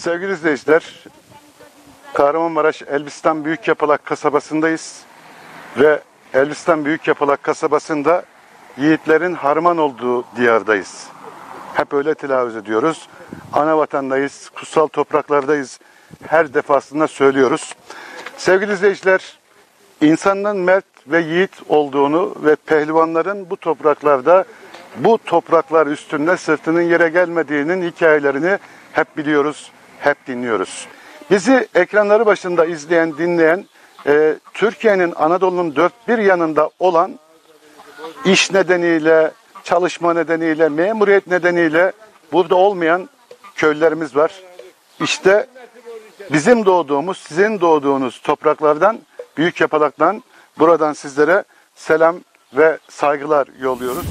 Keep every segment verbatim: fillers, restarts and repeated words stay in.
Sevgili izleyiciler, Kahramanmaraş Elbistan Büyükyapılak kasabasındayız ve Elbistan Büyükyapılak kasabasında yiğitlerin harman olduğu diyardayız. Hep öyle telaffuz ediyoruz. Ana vatandayız, kutsal topraklardayız. Her defasında söylüyoruz. Sevgili izleyiciler, insanın mert ve yiğit olduğunu ve pehlivanların bu topraklarda, bu topraklar üstünde sırtının yere gelmediğinin hikayelerini hep biliyoruz, hep dinliyoruz. Bizi ekranları başında izleyen, dinleyen, e, Türkiye'nin Anadolu'nun dört bir yanında olan, iş nedeniyle, çalışma nedeniyle, memuriyet nedeniyle burada olmayan köylülerimiz var. İşte bizim doğduğumuz, sizin doğduğunuz topraklardan, Büyükyapılak'tan, buradan sizlere selam ve saygılar yolluyoruz.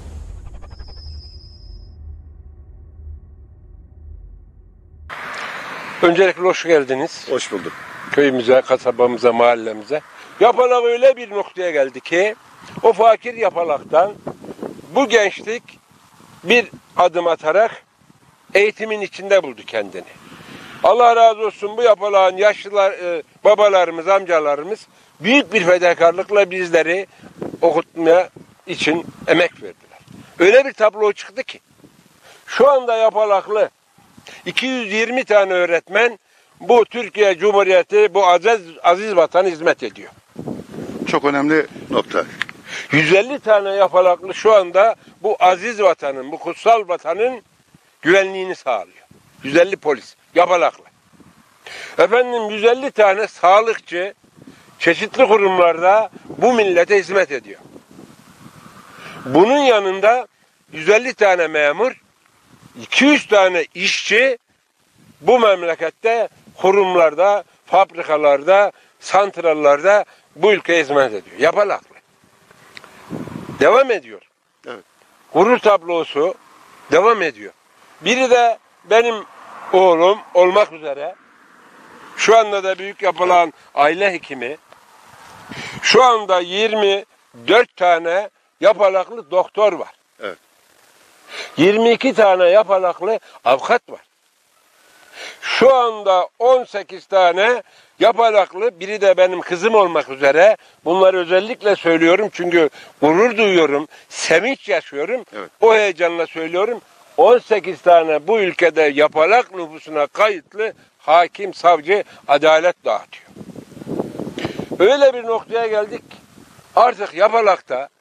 Öncelikle hoş geldiniz. Hoş bulduk. Köyümüze, kasabamıza, mahallemize. Yapalak öyle bir noktaya geldi ki o fakir Yapalak'tan bu gençlik bir adım atarak eğitimin içinde buldu kendini. Allah razı olsun, bu Yapalak'ın yaşlılar, e, babalarımız, amcalarımız büyük bir fedakarlıkla bizleri okutmaya için emek verdiler. Öyle bir tablo çıktı ki şu anda Yapalaklı iki yüz yirmi tane öğretmen bu Türkiye Cumhuriyeti, bu aziz, aziz vatan hizmet ediyor. Çok önemli nokta. yüz elli tane Yapalaklı şu anda bu aziz vatanın, bu kutsal vatanın güvenliğini sağlıyor. yüz elli polis, Yapalaklı. Efendim yüz elli tane sağlıkçı çeşitli kurumlarda bu millete hizmet ediyor. Bunun yanında yüz elli tane memur, iki yüz tane işçi bu memlekette kurumlarda, fabrikalarda, santrallarda bu ülkeye hizmet ediyor. Yapalaklı. Devam ediyor. Evet. Gurur tablosu devam ediyor. Biri de benim oğlum olmak üzere, şu anda da büyük yapılan aile hekimi, şu anda yirmi dört tane Yapalaklı doktor var. Evet. yirmi iki tane Yapalaklı avukat var. Şu anda on sekiz tane Yapalaklı, biri de benim kızım olmak üzere, bunları özellikle söylüyorum çünkü gurur duyuyorum, sevinç yaşıyorum, evet. O heyecanla söylüyorum. on sekiz tane bu ülkede Yapalak nüfusuna kayıtlı hakim, savcı adalet dağıtıyor. Öyle bir noktaya geldik, artık Yapalak'ta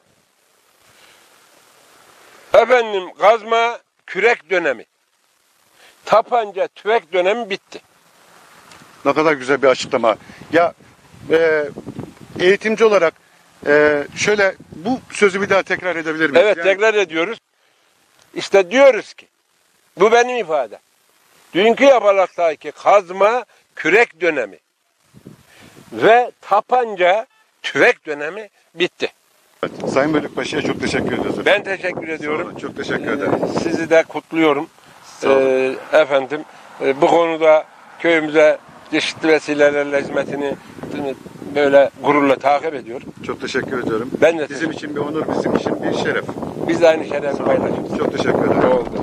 efendim kazma, kürek dönemi, tapanca, tüfek dönemi bitti. Ne kadar güzel bir açıklama. Ya e, eğitimci olarak e, şöyle bu sözü bir daha tekrar edebilir miyiz? Evet, yani... tekrar ediyoruz. İşte diyoruz ki, bu benim ifadem. Dünkü Yapalak'taki kazma, kürek dönemi ve tapanca, tüfek dönemi bitti. Evet, Sayın Bölükbaşı'ya çok teşekkür ediyoruz. Ben teşekkür ediyorum. Çok teşekkür ederim. Ee, sizi de kutluyorum. Sağ olun. Ee, efendim, e, bu konuda köyümüze çeşitli vesilelerle hizmetini böyle gururla takip ediyorum. Çok teşekkür ediyorum. Ben de bizim için bir onur, bizim için bir şeref. Biz de aynı şerefi paylaşıyoruz. Çok teşekkür ederim. Oldu.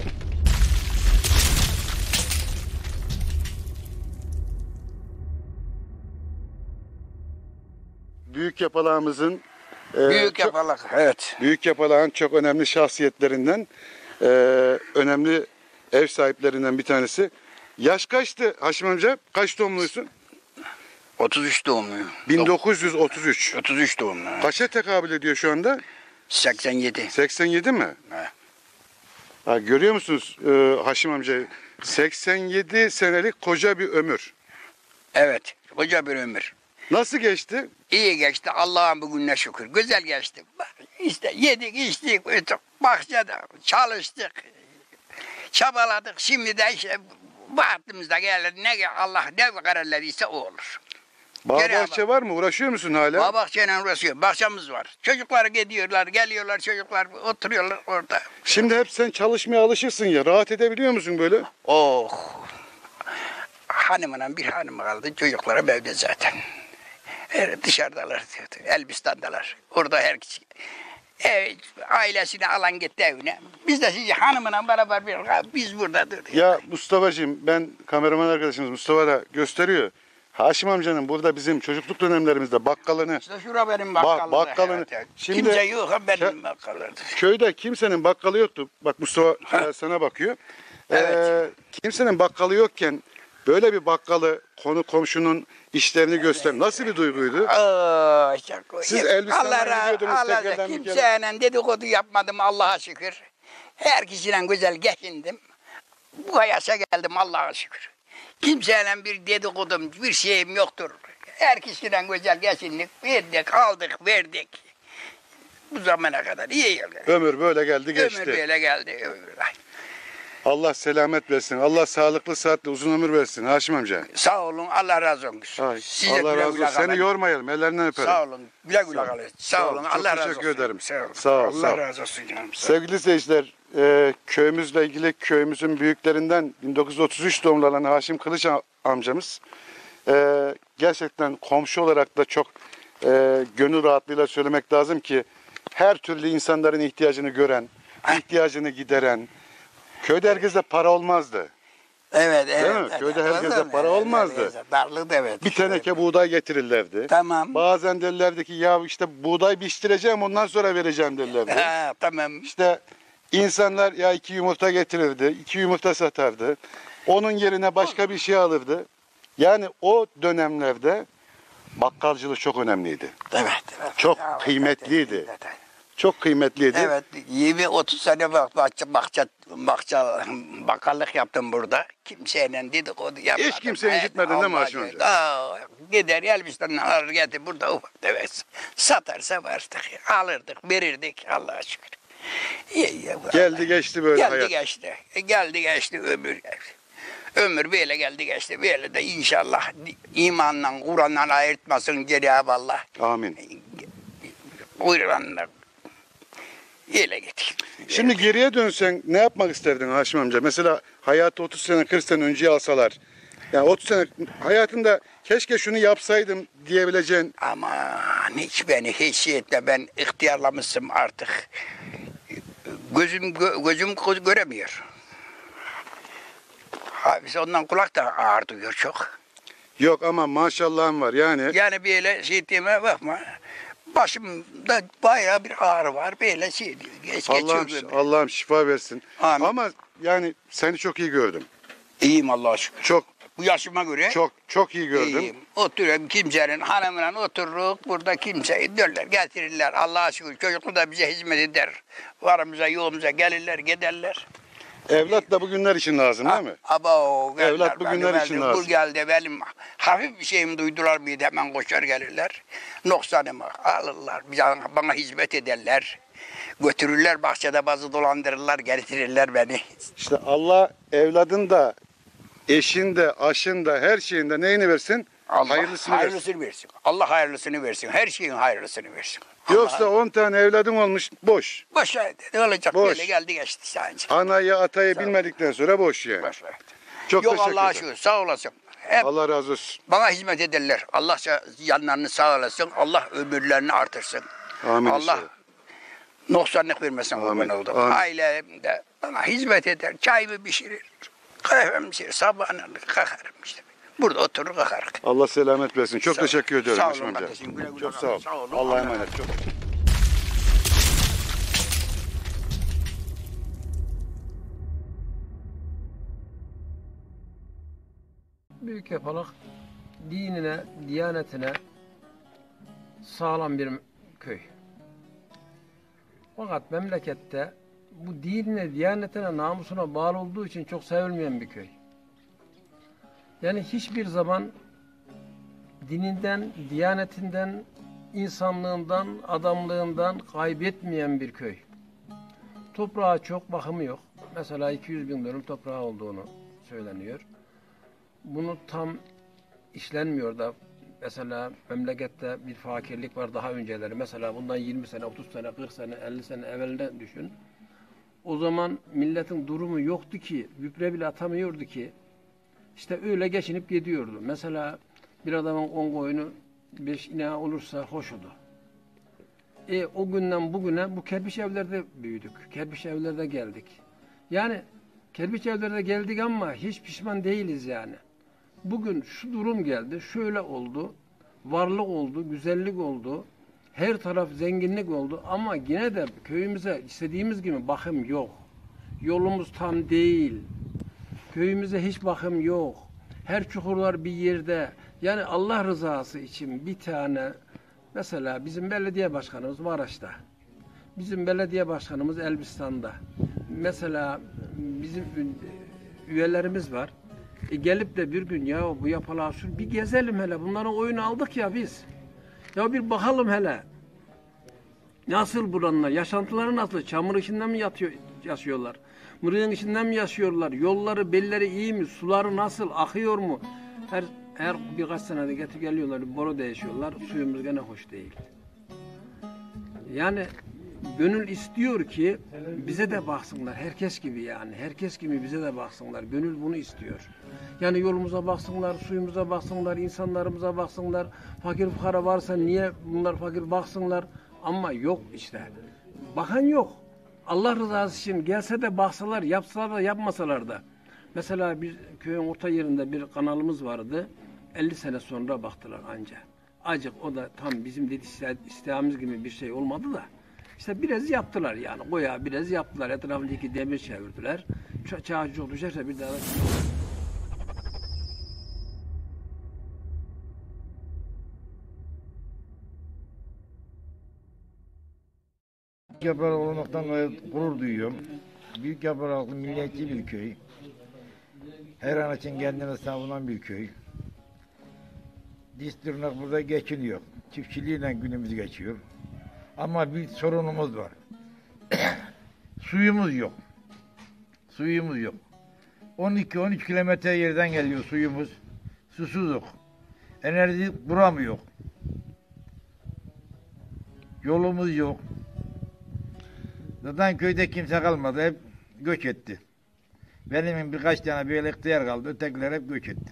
Büyük Yapalağımızın e, Büyük çok, Yapalak, evet. Büyük Yapalağın çok önemli şahsiyetlerinden, e, önemli ev sahiplerinden bir tanesi. Yaş kaçtı Haşim amca? Kaç doğumlusun? otuz üç doğumluyum. bin dokuz yüz otuz üç. otuz üç doğumlu. Kaça tekabül ediyor şu anda? seksen yedi. seksen yedi mi? He. Ha, görüyor musunuz e, Haşim amca? seksen yedi senelik koca bir ömür. Evet, koca bir ömür. Nasıl geçti? İyi geçti, Allah'ın bugününe şükür. Güzel geçti. Bak, İşte yedik, içtik, uyuduk, bahçede çalıştık, çabaladık. Şimdi de işte bahtımızda geldi. Ne Allah ne kararlarıysa o olur. Bağ Geri bahçe bak. var mı? Uğraşıyor musun hala? Bağ bahçeyle uğraşıyor. Bahçemiz var. Çocuklar gidiyorlar, geliyorlar, çocuklar oturuyorlar orada. Şimdi hep sen çalışmaya alışırsın ya. Rahat edebiliyor musun böyle? Oh! Hanımla bir hanım kaldı. Çocuklara evde zaten. Her dışarıdalar. Elbistan'dalar. Orada her Evet, ailesini alan gitti evine. Biz de sizi hanımla beraber bir, biz burada durduk. Ya Mustafa'cığım, ben kameraman arkadaşımız Mustafa da gösteriyor. Haşim amcanın burada bizim çocukluk dönemlerimizde bakkalını, İşte şura benim Ba- bakkalım. bakkalını- Evet, evet. Şimdi- Kimse yok ha benim Ke- bakkalım. köyde kimsenin bakkalı yoktu. Bak Mustafa e, sana bakıyor. Evet. Ee, kimsenin bakkalı yokken böyle bir bakkalı konu komşunun işlerini göster. Nasıl bir duyguydu? Aa, çok- Siz Elbistan'dan Allah ra- gidiyordunuz, Allah tekrardan bir kimseyle dedikodu yapmadım Allah'a şükür. Herkesiyle güzel geçindim. Bu yaşa geldim Allah'a şükür. Kimseyle bir dedikodum, bir şeyim yoktur. Herkesiyle güzel geçindik, verdik, aldık, verdik. Bu zamana kadar iyi geldi. Ömür böyle geldi geçti. Ömür böyle geldi. Ömür. Allah selamet versin. Allah sağlıklı sıhhatli uzun ömür versin Haşim amca. Sağ olun, Allah razı olsun. Ay, Size Allah güle razı güle olsun. Seni kalın. yormayalım. Ellerinden öperim. Sağ olun, güle güle Sağ- kalın. sağ Sağ ol, olun, çok Allah razı teşekkür olsun. ederim. Sağ olun. Sağ ol, Allah sağ ol. razı olsun canım. Sağ ol. Sevgili seyirciler, e, köyümüzle ilgili köyümüzün büyüklerinden bin dokuz yüz otuz üç doğumlu olan Haşim Kılıç a- amcamız e, gerçekten komşu olarak da çok e, gönül rahatlığıyla söylemek lazım ki her türlü insanların ihtiyacını gören, ihtiyacını gideren, köyde herkese para olmazdı. Evet, evet. mi? evet. Köyde herkese Evet, para evet, olmazdı. evet. Darlık evet. Bir teneke buğday getirirlerdi. Tamam. Bazen derlerdi ki ya işte buğday biçtireceğim ondan sonra vereceğim derlerdi. Ha, tamam. İşte insanlar ya iki yumurta getirirdi, iki yumurta satardı. Onun yerine başka bir şey alırdı. Yani o dönemlerde bakkalcılık çok önemliydi. Evet. evet. Çok Ya, kıymetliydi. evet, evet. Çok kıymetliydi. Evet, yirmi otuz sene bak bahçe, bahçe, bahçe, bakallık yaptım burada. Kimseyle dedikodu yapmadım. Hiç kimseye Evet, incitmedin değil mi Allah Haşim amca? aşkına. Aa, gider Elbistan'dan alır getir burada ufak evet. Satarsa vardık, alırdık, verirdik Allah'a şükür. İyi, iyi, bu Geldi Allah. geçti böyle Geldi hayat. geçti. E, Geldi geçti ömür geçti. Ömür böyle geldi geçti. Böyle de inşallah imanla, Kur'an'la ayırtmasın Cenab-ı Allah. Amin. Kuyruğunla öyle gittik. Şimdi geriye dönsen ne yapmak isterdin Haşim amca? Mesela hayatı otuz sene kırk sene önceye alsalar. Yani otuz sene hayatında keşke şunu yapsaydım diyebileceğin. Aman hiç beni heysiyetle ben ihtiyarlamışım artık. Gözüm gö- gözüm gö- göremiyor. Abi ondan kulak da ağrıyor çok. Yok ama maşallahım var yani. Yani böyle şey ettiğime bakma. Başımda bayağı bir ağrı var. Böyle şey geç Allah'ım geçiyor. Allah'ım şifa versin. Amin. Ama yani seni çok iyi gördüm. İyiyim Allah'a şükür. Çok Bu yaşıma göre çok çok iyi gördüm. iyiyim. Oturuyorum kimsenin hanımla otururuz. Burada kimseyi dörler getirirler. Allah'a şükür çocuklu da bize hizmet eder. Varımıza yoğumuza gelirler giderler. Evlat da bugünler için lazım değil mi? Aba o gelirler. Evlat bugünler benim, için benim, lazım. Bu geldi benim hafif bir şeyimi duydular mıydı hemen koşar gelirler. Noksanımı alırlar. Bize, bana hizmet ederler. Götürürler bahçede bazı dolandırırlar getirirler beni. İşte Allah evladın da eşin de aşın da her şeyinde neyini versin? Allah Hayırlısını, hayırlısını versin. versin. Allah hayırlısını versin. Her şeyin hayırlısını versin. Yoksa on tane evladın olmuş boş. Boş ver. Ne olacak? Boş. Böyle geldi geçti sadece. Anayı atayı Sağ ol. bilmedikten sonra boş yani. Boş ver. Çok Yok teşekkür Allah'a ederim. şükür. Sağ olasın. Hep Allah razı olsun. bana hizmet ederler. Allah yanlarını sağ olasın. Allah ömürlerini artırsın. Amin Allah inşallah. noksanlık vermesin Amin. kurban oldum. Amin. Ailem de bana hizmet eder. Çayımı pişirir. Kahvemi pişirir. Sabahına kalkarım işte. Burada oturur kalkarım. Allah selamet versin. Çok Sağ ol. teşekkür ediyorum Sağ Haşim olun amca. kardeşim. Güle güle Çok sağ kalın. ol. Sağ olun. Allah'a Allah emanet. Çok. Büyük Yapalak dinine, diyanetine sağlam bir köy. Fakat memlekette bu dinine, diyanetine, namusuna bağlı olduğu için çok sevilmeyen bir köy. Yani hiçbir zaman dininden, diyanetinden, insanlığından, adamlığından kaybetmeyen bir köy. Toprağa çok bakımı yok. Mesela iki yüz bin dönüm toprağı olduğunu söyleniyor. Bunu tam işlenmiyor da mesela memlekette bir fakirlik var daha önceleri. Mesela bundan yirmi sene, otuz sene, kırk sene, elli sene evvelden düşün. O zaman milletin durumu yoktu ki, gübre bile atamıyordu ki. İşte öyle geçinip gidiyordu. Mesela bir adamın on koyunu beş ineği olursa hoş oldu. E, o günden bugüne bu kerpiç evlerde büyüdük. Kerpiç evlerde geldik. Yani kerpiç evlerde geldik ama hiç pişman değiliz yani. Bugün şu durum geldi, şöyle oldu, varlık oldu, güzellik oldu, her taraf zenginlik oldu ama yine de köyümüze istediğimiz gibi bakım yok. Yolumuz tam değil. Köyümüze hiç bakım yok. Her çukurlar bir yerde. Yani Allah rızası için bir tane, mesela bizim belediye başkanımız Maraş'ta. Bizim belediye başkanımız Elbistan'da. Mesela bizim üyelerimiz var. E gelip de bir gün ya bu yapılan şu bir gezelim hele. Bunların oyunu aldık ya biz. Ya bir bakalım hele. Nasıl buranlar? Yaşantıları nasıl? Çamur içinde mi yatıyor, yaşıyorlar? Mırığın içinden mi yaşıyorlar? Yolları, belleri iyi mi? Suları nasıl? Akıyor mu? Her her birkaç senede getir geliyorlar, boru değişiyorlar. Suyumuz gene hoş değil. Yani gönül istiyor ki bize de baksınlar. Herkes gibi yani. Herkes gibi bize de baksınlar. Gönül bunu istiyor. Yani yolumuza baksınlar, suyumuza baksınlar, insanlarımıza baksınlar. Fakir fukara varsa niye bunlar fakir baksınlar? Ama yok işte. Bakan yok. Allah rızası için gelse de baksalar, yapsalar da yapmasalar da. Mesela bir köyün orta yerinde bir kanalımız vardı. elli sene sonra baktılar anca. Acık o da tam bizim dedi istediğimiz gibi bir şey olmadı da. İşte biraz yaptılar yani. Goya biraz yaptılar. Etrafındaki demir çevirdiler. Çağ çok düşerse bir daha da... Büyük Yaprak olmaktan gurur duyuyorum. Büyük Yapraklı milliyetçi bir köy. Her an için kendini savunan bir köy. Diş tırnak burada geçiniyor. Çiftçiliğiyle günümüz geçiyor. Ama bir sorunumuz var. Suyumuz yok. Suyumuz yok. on iki on üç kilometre yerden geliyor suyumuz. Susuzluk. Enerji buramıyor. Yolumuz yok. Zaten köyde kimse kalmadı. Hep göç etti. Benim birkaç tane bir ihtiyar kaldı. Ötekiler hep göç etti.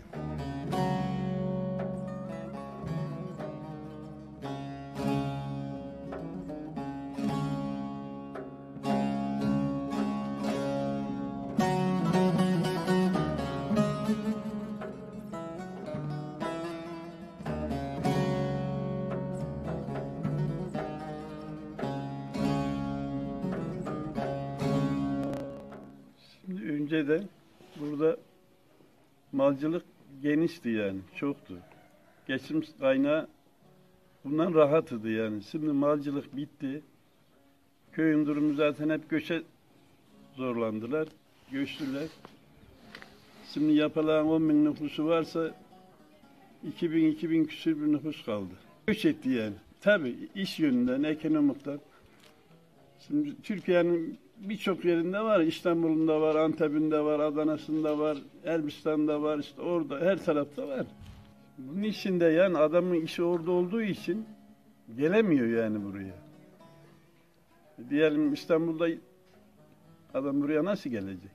Önceden burada malcılık genişti yani, çoktu. Geçim kaynağı bundan rahatıdı yani. Şimdi malcılık bitti. Köyün durumu zaten hep göçe zorlandılar, göçtüler. Şimdi yapılan on bin nüfusu varsa iki bin iki bin küsür bir nüfus kaldı. Göç etti yani. Tabii iş yönünden, ekonomikten. Şimdi Türkiye'nin birçok yerinde var. İstanbul'unda var, Antep'inde var, Adana'sında var, Elbistan'da var, işte orada her tarafta var. Bunun içinde yani adamın işi orada olduğu için gelemiyor yani buraya. Diyelim İstanbul'da adam buraya nasıl gelecek?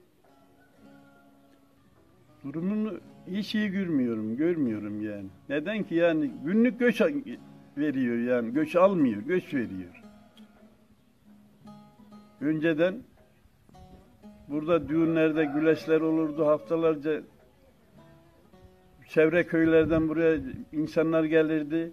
Durumunu hiç iyi görmüyorum, görmüyorum yani. Neden ki yani günlük göç veriyor yani, göç almıyor, göç veriyor. Önceden burada düğünlerde güleşler olurdu, haftalarca çevre köylerden buraya insanlar gelirdi.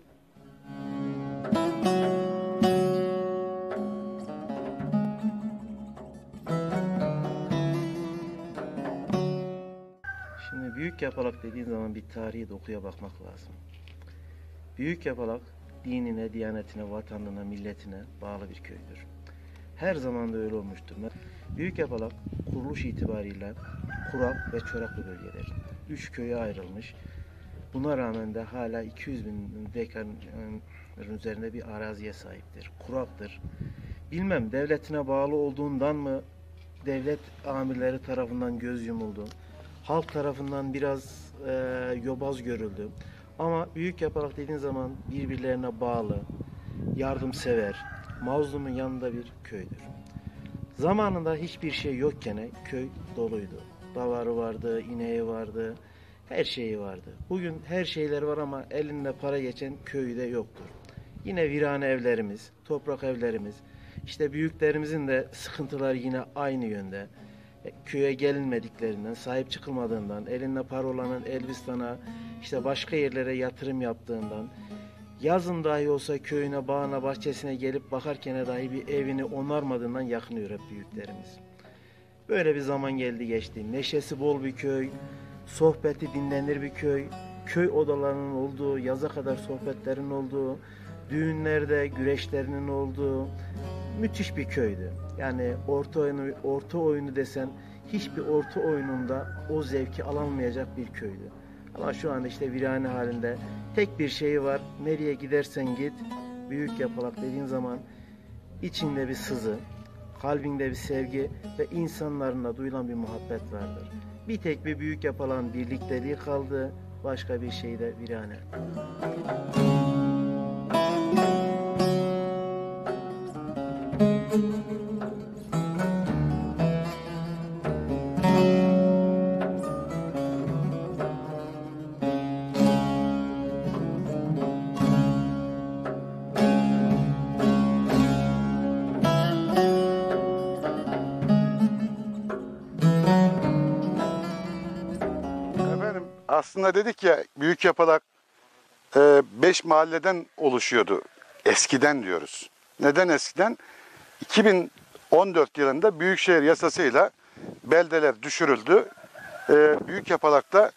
Şimdi Büyük Yapalak dediğin zaman bir tarihi dokuya bakmak lazım. Büyük Yapalak dinine, diyanetine, vatanına, milletine bağlı bir köydür. Her zaman da öyle olmuştur. Büyük Yapalak kuruluş itibariyle kurak ve çoraklı bölgedir. Üç köye ayrılmış. Buna rağmen de hala iki yüz bin dekarın üzerinde bir araziye sahiptir. Kuraktır. Bilmem devletine bağlı olduğundan mı devlet amirleri tarafından göz yumuldu. Halk tarafından biraz e, yobaz görüldü. Ama Büyük Yapalak dediğin zaman birbirlerine bağlı, yardımsever, mazlumun yanında bir köydür. Zamanında hiçbir şey yokken köy doluydu. Davarı vardı, ineği vardı, her şeyi vardı. Bugün her şeyler var ama elinde para geçen köyde yoktur. Yine virane evlerimiz, toprak evlerimiz. İşte büyüklerimizin de sıkıntıları yine aynı yönde. Köye gelinmediklerinden, sahip çıkılmadığından, elinde para olanın Elbistan'a, işte başka yerlere yatırım yaptığından, yazın dahi olsa köyüne, bağına, bahçesine gelip bakarken dahi bir evini onarmadığından yakınıyor hep büyüklerimiz. Böyle bir zaman geldi geçti. Neşesi bol bir köy, sohbeti dinlenir bir köy, köy odalarının olduğu, yaza kadar sohbetlerin olduğu, düğünlerde güreşlerinin olduğu müthiş bir köydü. Yani orta oyunu, orta oyunu desen hiçbir orta oyununda o zevki alınmayacak bir köydü. Ama şu anda işte virane halinde tek bir şey var. Nereye gidersen git, Büyük Yapalak dediğin zaman içinde bir sızı, kalbinde bir sevgi ve insanlarına duyulan bir muhabbet vardır. Bir tek bir Büyük Yapalak'ın birlikteliği kaldı, başka bir şey de virane. Aslında dedik ya Büyük Yapalak e, beş mahalleden oluşuyordu. Eskiden diyoruz. Neden eskiden? iki bin on dört yılında Büyükşehir Yasası'yla beldeler düşürüldü. E, Büyük Yapalak'ta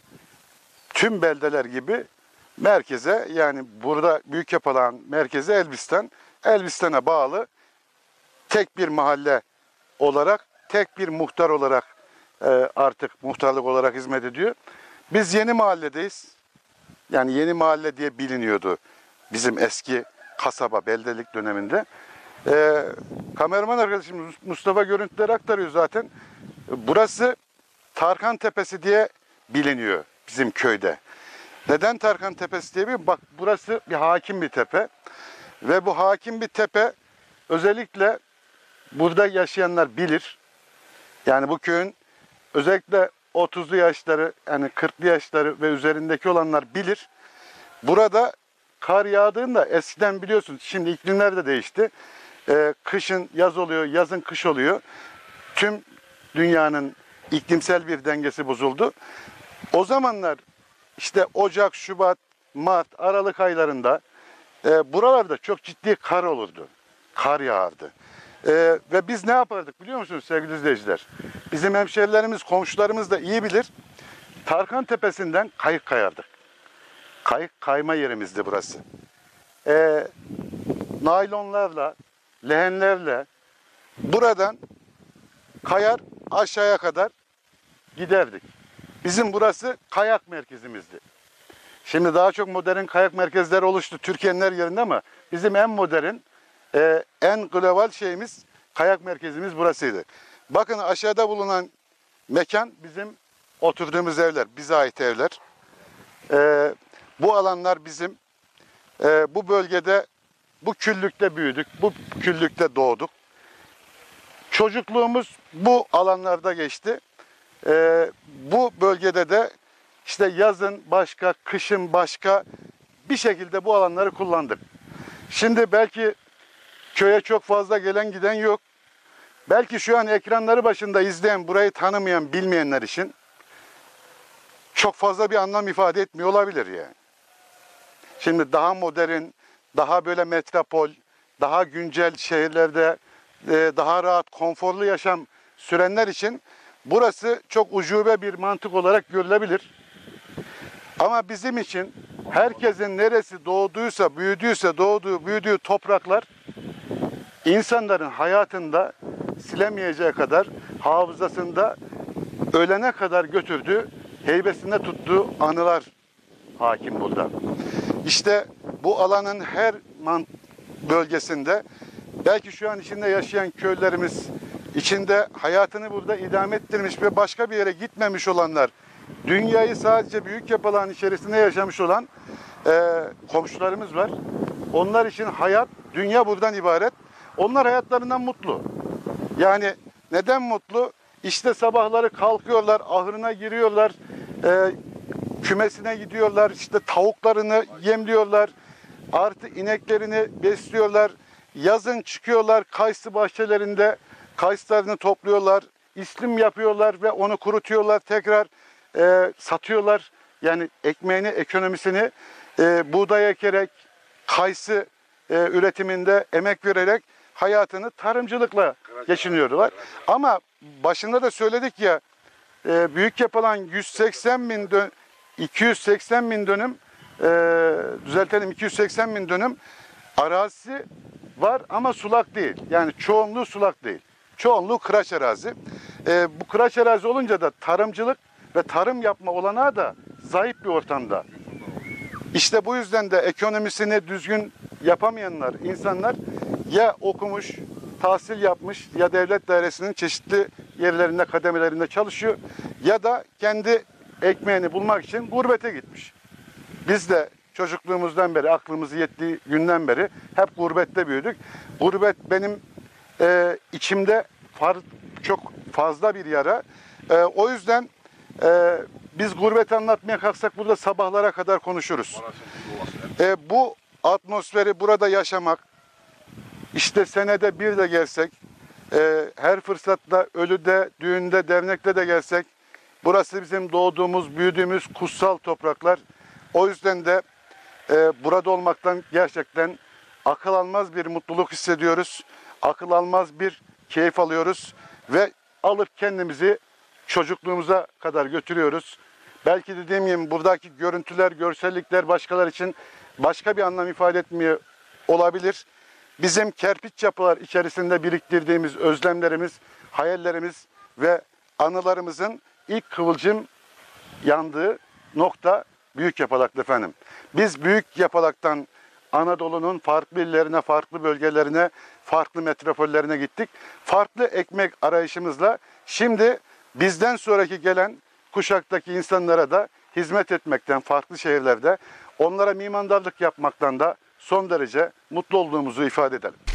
tüm beldeler gibi merkeze, yani burada Büyük Yapalak'ın merkezi Elbistan. Elbistan'a bağlı tek bir mahalle olarak, tek bir muhtar olarak e, artık muhtarlık olarak hizmet ediyor. Biz yeni mahalledeyiz. Yani yeni mahalle diye biliniyordu bizim eski kasaba, beldelik döneminde. Ee, kameraman arkadaşım Mustafa görüntüleri aktarıyor zaten. Burası Tarkan Tepesi diye biliniyor bizim köyde. Neden Tarkan Tepesi diye biliniyor? Bak, burası bir hakim bir tepe. Ve bu hakim bir tepe özellikle burada yaşayanlar bilir. Yani bu köyün özellikle otuzlu yaşları, yani kırklı yaşları ve üzerindeki olanlar bilir. Burada kar yağdığında eskiden biliyorsunuz, şimdi iklimler de değişti. Ee, kışın yaz oluyor, yazın kış oluyor. Tüm dünyanın iklimsel bir dengesi bozuldu. O zamanlar işte Ocak, Şubat, Mart, Aralık aylarında e, buralarda çok ciddi kar olurdu. Kar yağardı. Ee, ve biz ne yapardık biliyor musunuz sevgili izleyiciler? Bizim hemşerilerimiz, komşularımız da iyi bilir. Tarkan Tepesi'nden kayık kayardık. Kayık kayma yerimizdi burası. Ee, naylonlarla, lehenlerle buradan kayar aşağıya kadar giderdik. Bizim burası kayak merkezimizdi. Şimdi daha çok modern kayak merkezleri oluştu Türkiye'nin her yerinde ama bizim en modern, Ee, en global şeyimiz, kayak merkezimiz burasıydı. Bakın aşağıda bulunan mekan bizim oturduğumuz evler, bize ait evler. Ee, bu alanlar bizim. Ee, bu bölgede, bu küllükte büyüdük, bu küllükte doğduk. Çocukluğumuz bu alanlarda geçti. Ee, bu bölgede de işte yazın başka, kışın başka bir şekilde bu alanları kullandık. Şimdi belki köye çok fazla gelen giden yok. Belki şu an ekranları başında izleyen, burayı tanımayan, bilmeyenler için çok fazla bir anlam ifade etmiyor olabilir yani. Şimdi daha modern, daha böyle metropol, daha güncel şehirlerde daha rahat, konforlu yaşam sürenler için burası çok ucube bir mantık olarak görülebilir. Ama bizim için herkesin neresi doğduysa, büyüdüyse, doğduğu, büyüdüğü topraklar İnsanların hayatında silemeyeceği kadar, hafızasında ölene kadar götürdüğü, heybesinde tuttuğu anılar hakim burada. İşte bu alanın her bölgesinde, belki şu an içinde yaşayan köylerimiz, içinde hayatını burada idame ettirmiş ve başka bir yere gitmemiş olanlar, dünyayı sadece Büyük Yapalak'ın içerisinde yaşamış olan e, komşularımız var. Onlar için hayat, dünya buradan ibaret. Onlar hayatlarından mutlu. Yani neden mutlu? İşte sabahları kalkıyorlar, ahırına giriyorlar, e, kümesine gidiyorlar, işte tavuklarını yemliyorlar, Artı ineklerini besliyorlar. Yazın çıkıyorlar kayısı bahçelerinde kayısılarını topluyorlar. İslim yapıyorlar ve onu kurutuyorlar. Tekrar e, satıyorlar. Yani ekmeğini, ekonomisini e, buğday ekerek, kayısı e, üretiminde emek vererek hayatını tarımcılıkla geçiniyorlar. Ama başında da söyledik ya, e, büyük yapılan yüz seksen bin dön, iki yüz seksen bin dönüm, e, düzeltelim iki yüz seksen bin dönüm arazisi var ama sulak değil. Yani çoğunluğu sulak değil. Çoğunluğu kıraç arazi. E, bu kıraç arazi olunca da tarımcılık ve tarım yapma olanağı da zayıf bir ortamda. İşte bu yüzden de ekonomisini düzgün yapamayanlar, insanlar ya okumuş, tahsil yapmış ya devlet dairesinin çeşitli yerlerinde, kademelerinde çalışıyor ya da kendi ekmeğini bulmak için gurbete gitmiş. Biz de çocukluğumuzdan beri, aklımızı yettiği günden beri hep gurbette büyüdük. Gurbet benim e, içimde far, çok fazla bir yara. E, o yüzden e, biz gurbeti anlatmaya kalksak burada sabahlara kadar konuşuruz. E, bu atmosferi burada yaşamak, işte senede bir de gelsek, e, her fırsatta ölüde, düğünde, dernekte de gelsek, burası bizim doğduğumuz, büyüdüğümüz kutsal topraklar. O yüzden de e, burada olmaktan gerçekten akıl almaz bir mutluluk hissediyoruz. Akıl almaz bir keyif alıyoruz ve alıp kendimizi çocukluğumuza kadar götürüyoruz. Belki dediğim gibi buradaki görüntüler, görsellikler başkalar için başka bir anlam ifade etmiyor olabilir. Bizim kerpiç yapılar içerisinde biriktirdiğimiz özlemlerimiz, hayallerimiz ve anılarımızın ilk kıvılcım yandığı nokta Büyükyapalak'tı efendim. Biz Büyükyapalak'tan Anadolu'nun farklı illerine, farklı bölgelerine, farklı metropollerine gittik. Farklı ekmek arayışımızla şimdi bizden sonraki gelen kuşaktaki insanlara da hizmet etmekten, farklı şehirlerde onlara mimandarlık yapmaktan da son derece mutlu olduğumuzu ifade edelim.